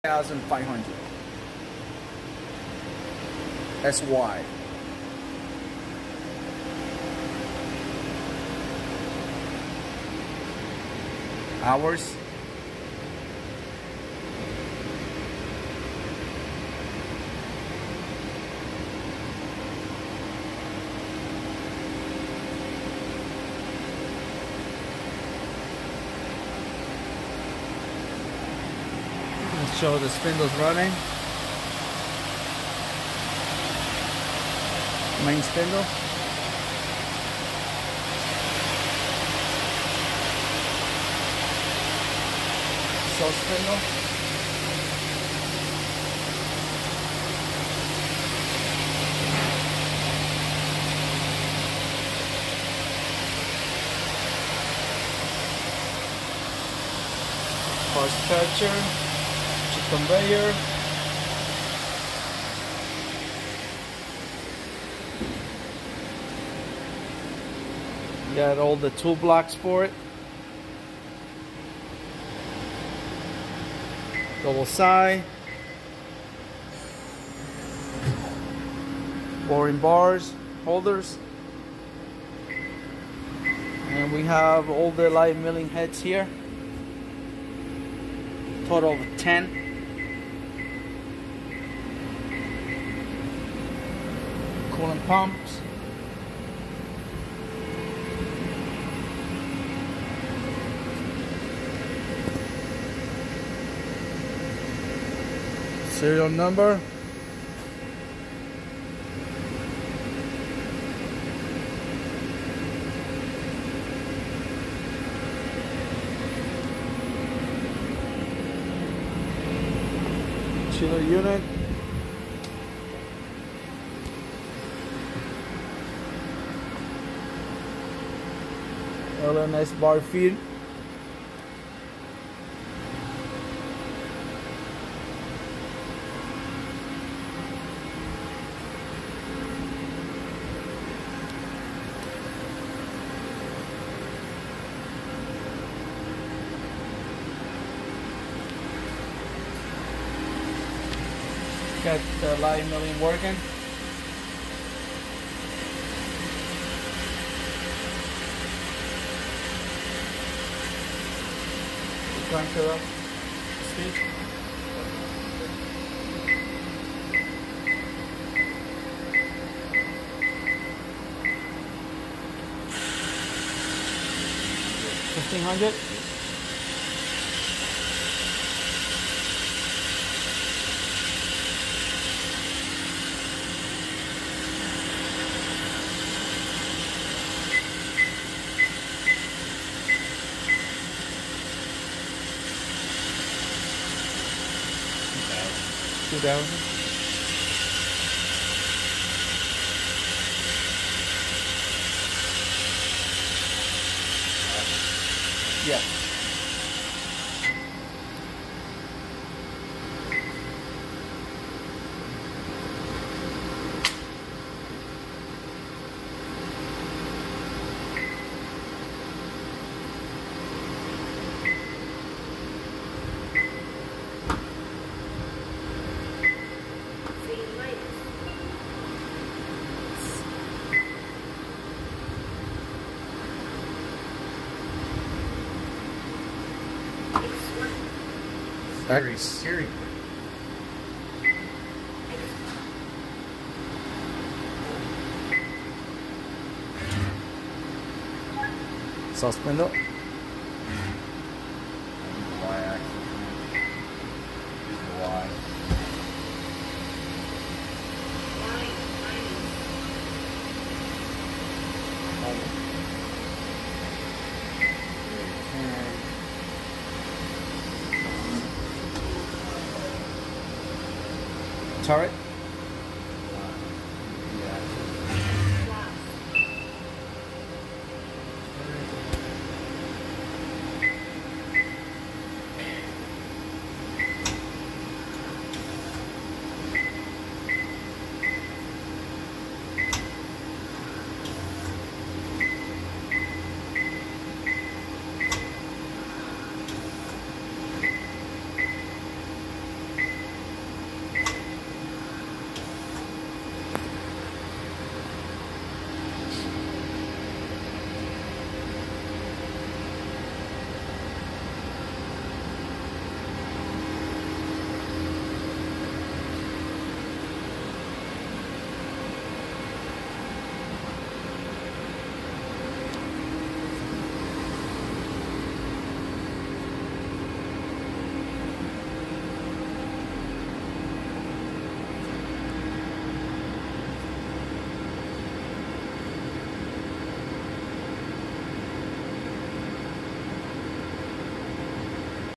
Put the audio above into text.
1,500 SY. Hours. Let's show the spindles running. Main spindle. Cell spindle. Parts catcher. Conveyor. Got all the tool blocks for it. Double side. Boring bars, holders. And we have all the live milling heads here. Total of 10. Coolant pumps. Serial number. Chiller unit. LNS bar feed. Got the live milling working. Crank it up. Speed. $1,500. $2,000. Yeah. Very serious. Cell spindle. Y-axis. Use the Y. Turret.